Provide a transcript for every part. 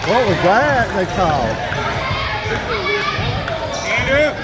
What was that they called? Andrew.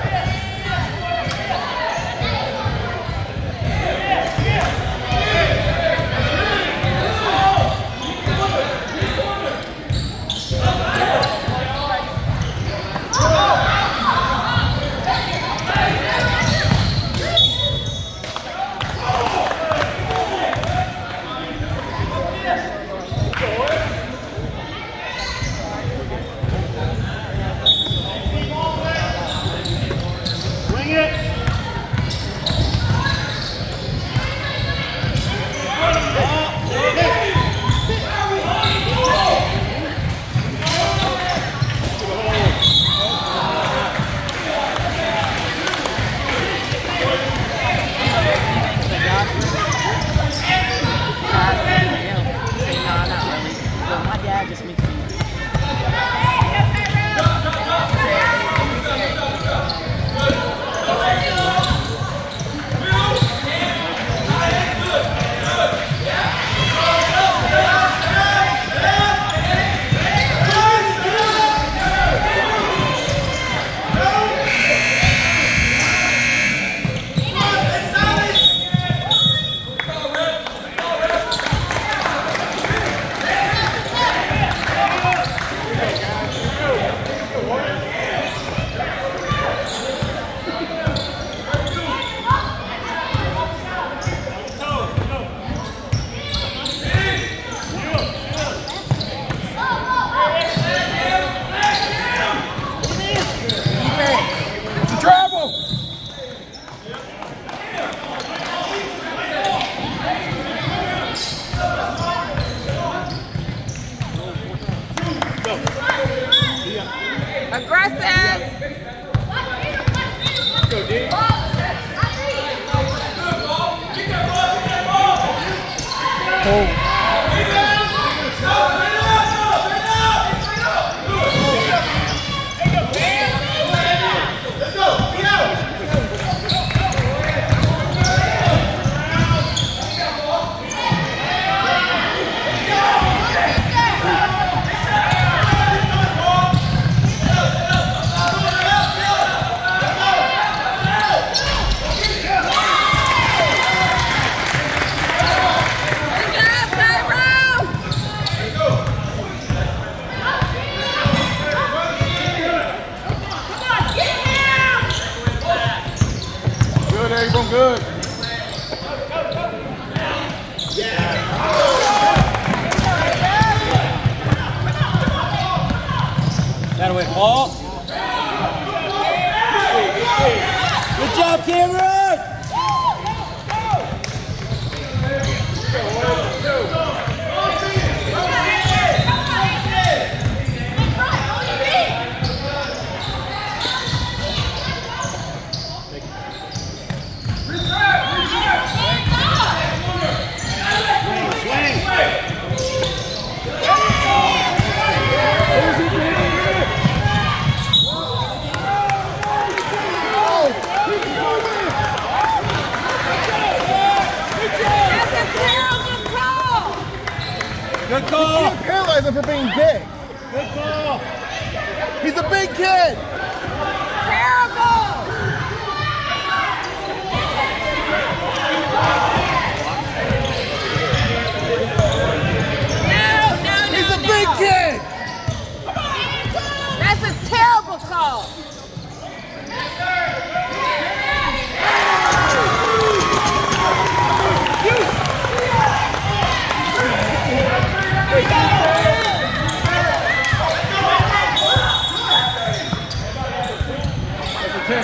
Good. That way, Paul. Good job, Cameron. Good call. You can't penalize him for being big. Good call. He's a big kid. Terrible. No. He's a big kid. That's a terrible call. That's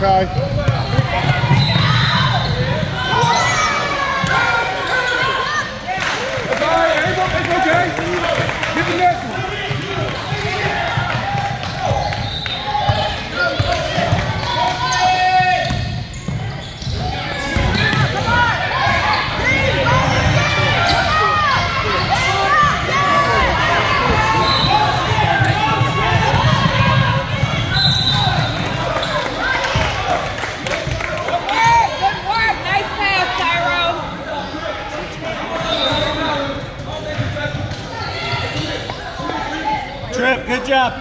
Kai. That's all right. It's okay. Get the next one. Trip, good job.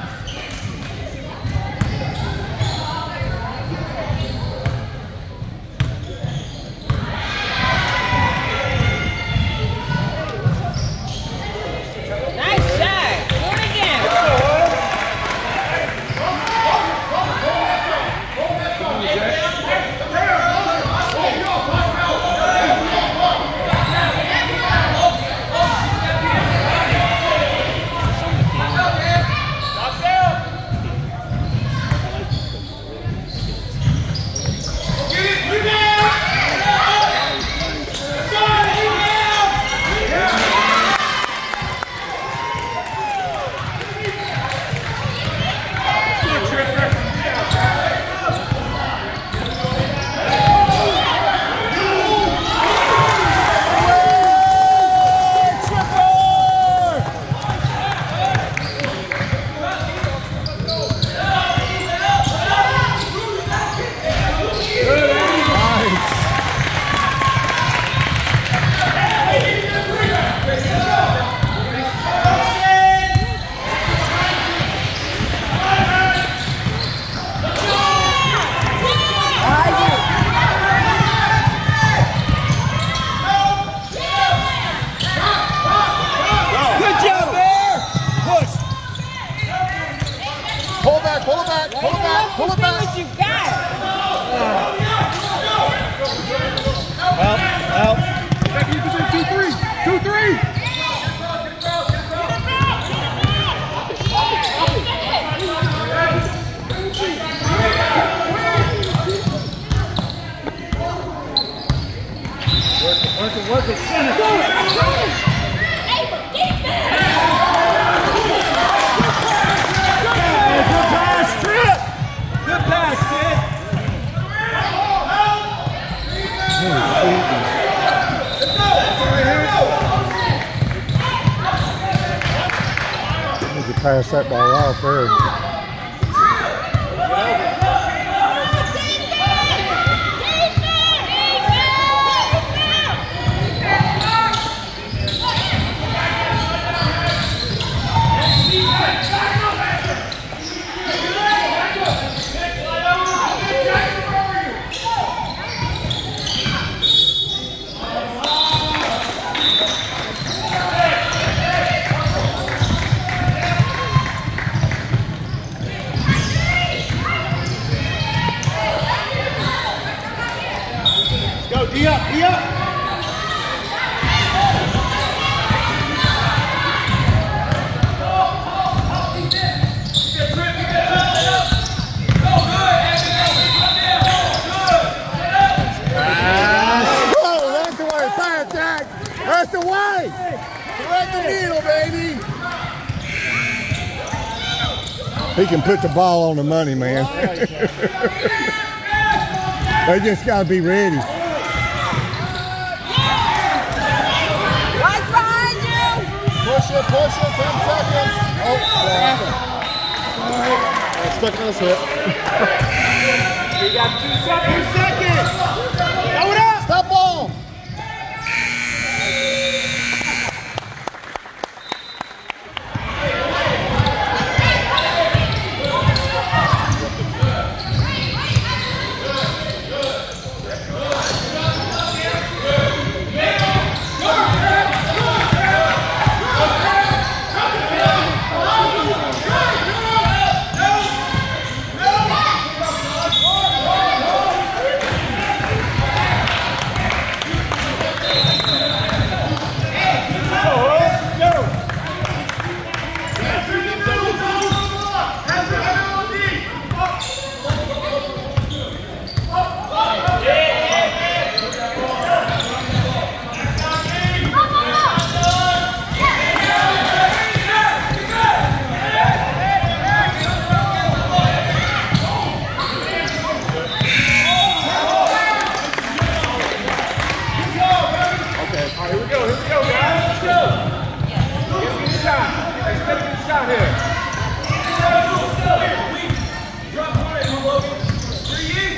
Nice shot. Do it again. Pull it back. What you got? Help. Back in position, 2-3. 2-3. Work it, center. Good pass, Trip. Good pass, kid. Need to pass that ball off there. Go, D up, D up. That's the way. Pass, Jack. That's the way. Thread the needle, baby. He can put the ball on the money, man. They just got to be ready. Right behind you. Push it, 10 seconds. Oh, yeah. Stuck on his hip. We got 2 seconds. Throw it up. Stop ball. All right, here we go, guys. Let's go. Let's get a shot. Let's take a shot here. Drop on it, Logan. 3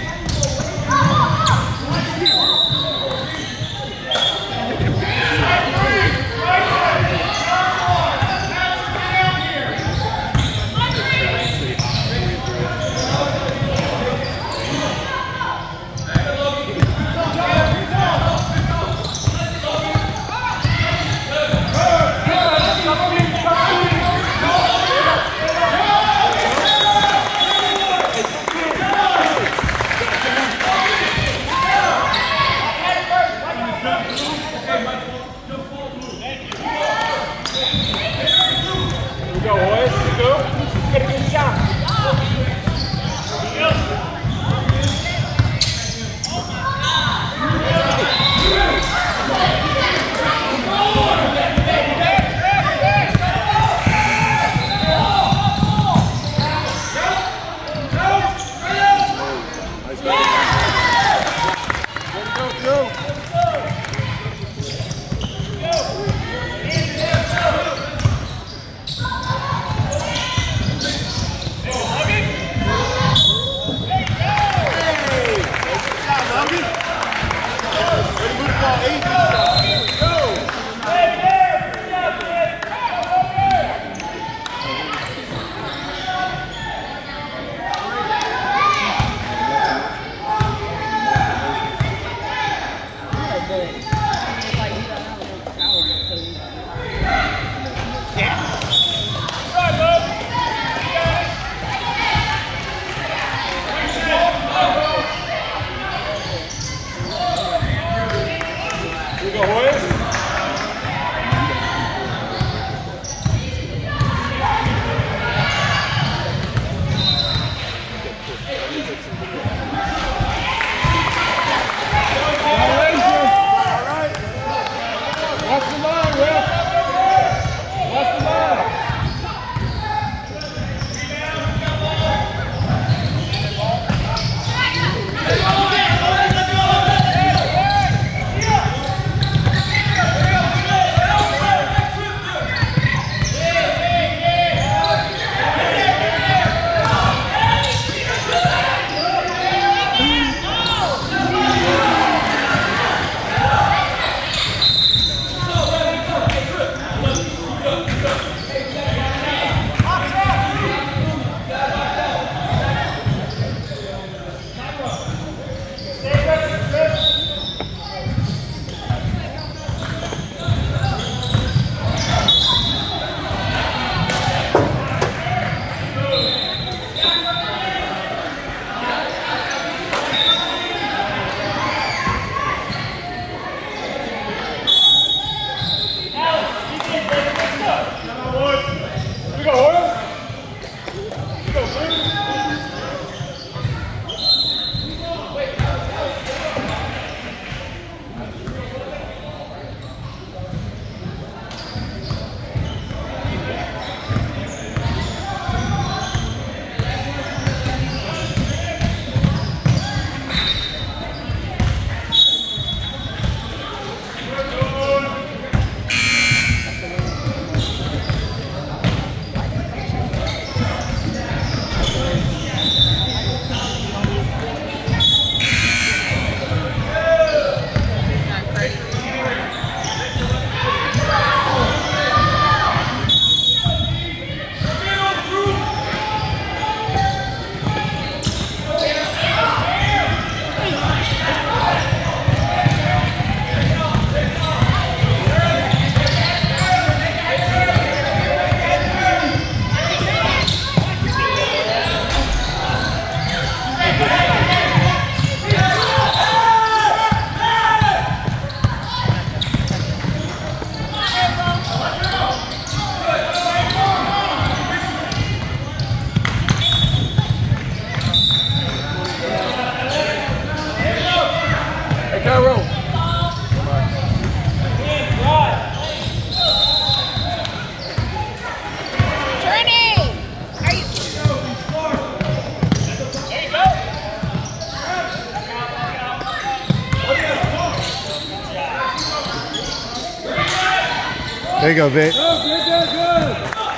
There you go, Vic. Good, good, good, good.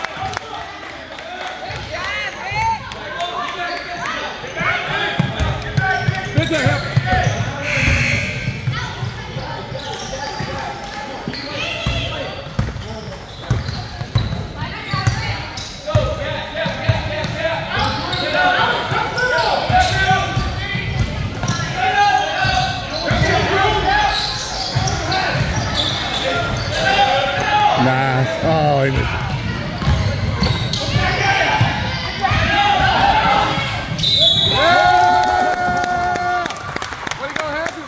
Good to help. Nice. Oh, he missed. What are you gonna have to?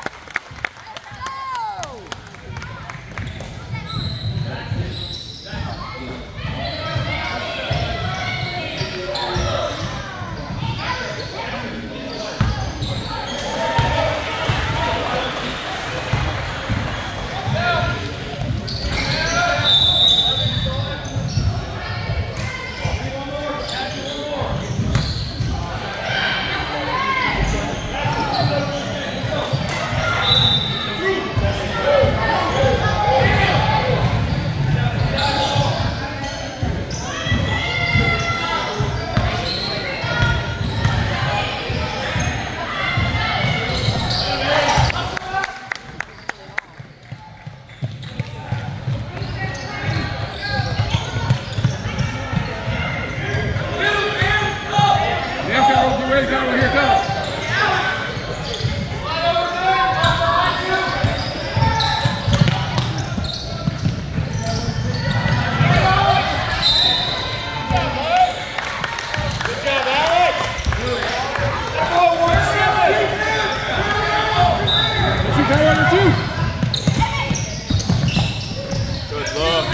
Here it comes. Good job, Alex. Good luck.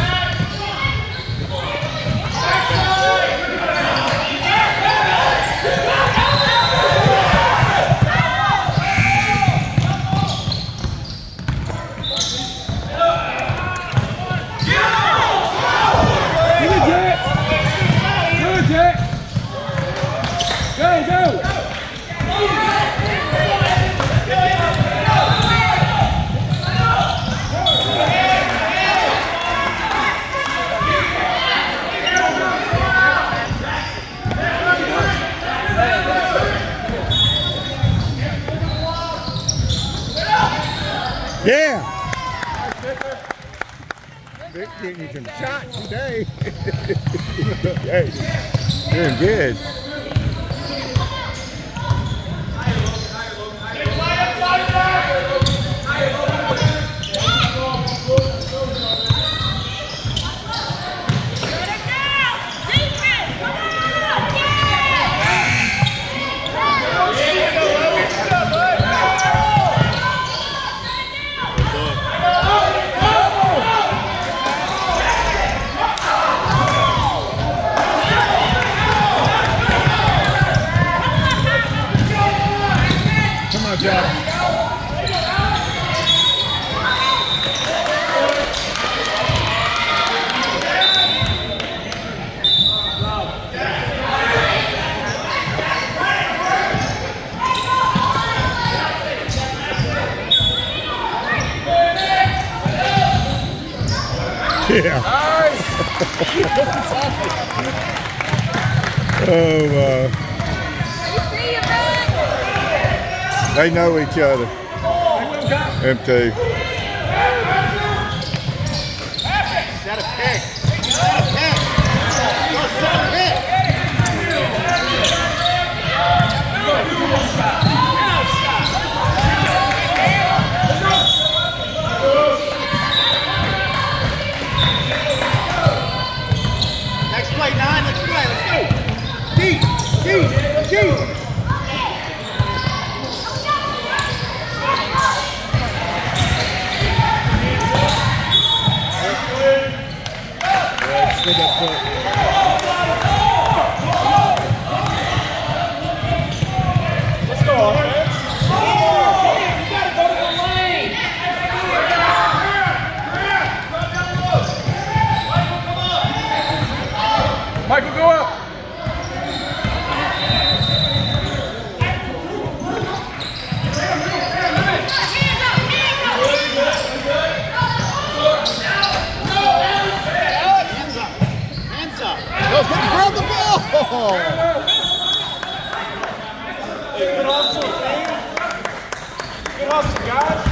Yeah. Vic getting some shots today. Hey, doing good. Come on, Jack. Yeah. Oh, they know each other. Them two. Set a pick. Set a pick. Go set a pick. Next play, 9. Let's play. Let's go. Deep. Good up foot. Let's go, offense. You gotta go to the lane. Michael, go up. Hands up. Good hustle, team. Good hustle, guys.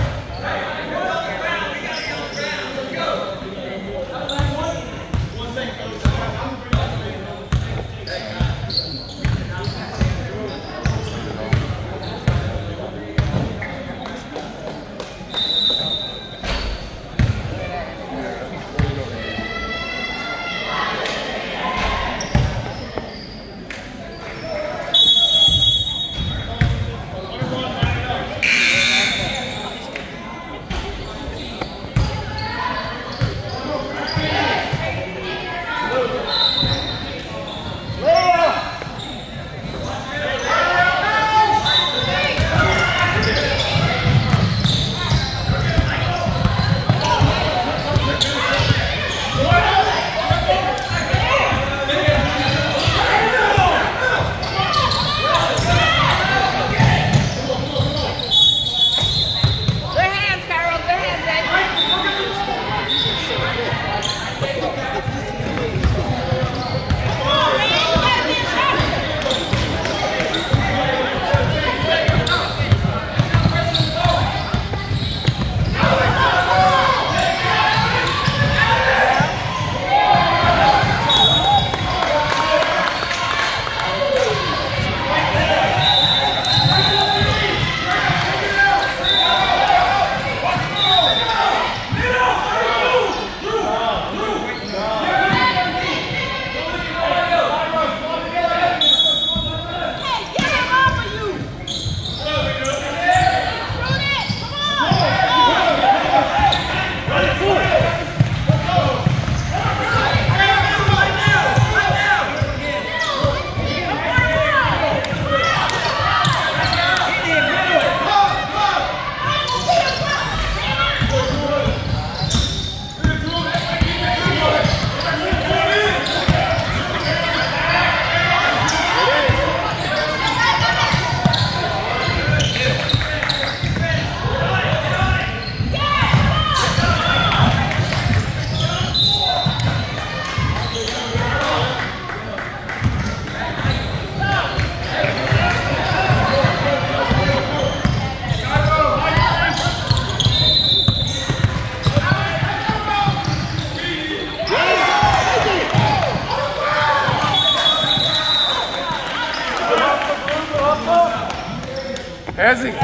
Has he?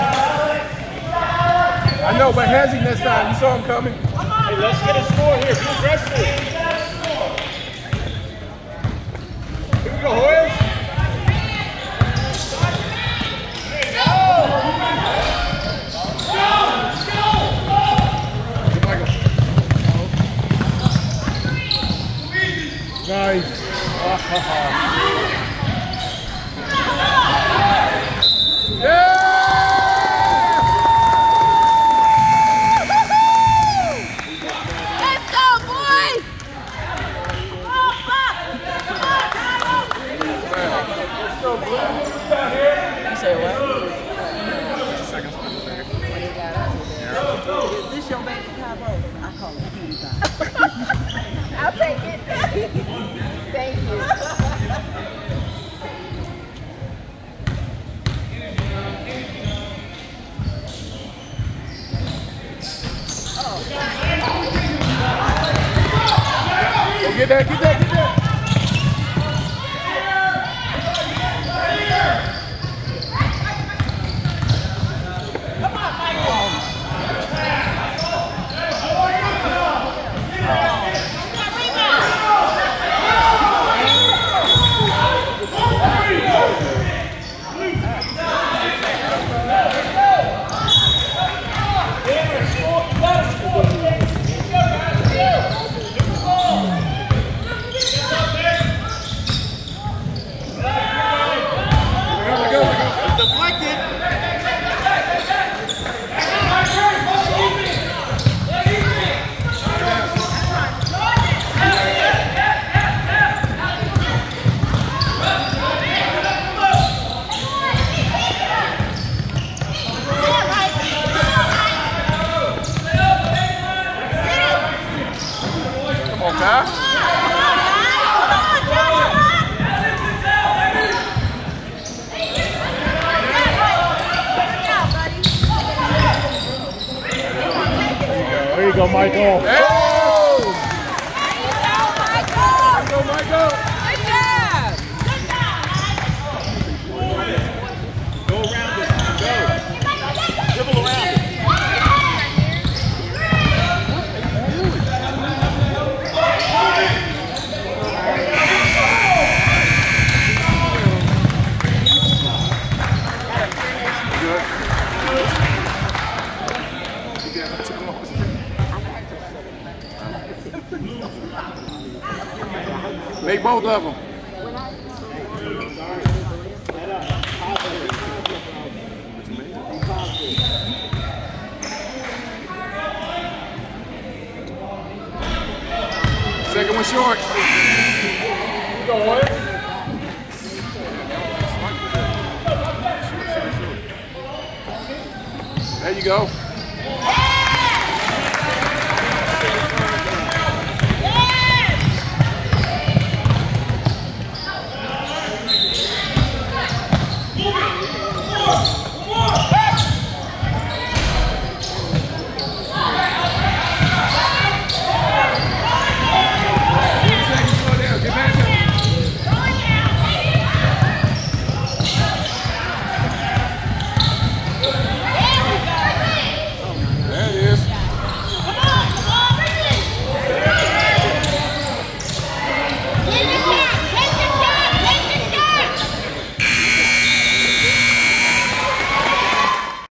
I know, but has he this time? You saw him coming. Hey, let's get a score here. Be aggressive. Here we go, Hoyas. Nice. Yeah! Let's go, boys! Come on, Bucs! Let's go, Blue. Down here. You say what? Is this your baby Cabo? I call it Cutie Pie. I'll take it. Thank you. Go get that, get that, get that. go, Michael. Hey! Go, Michael! Good job! Go around it. Go. Dribble around it. Make both of them. Second one short. There you go.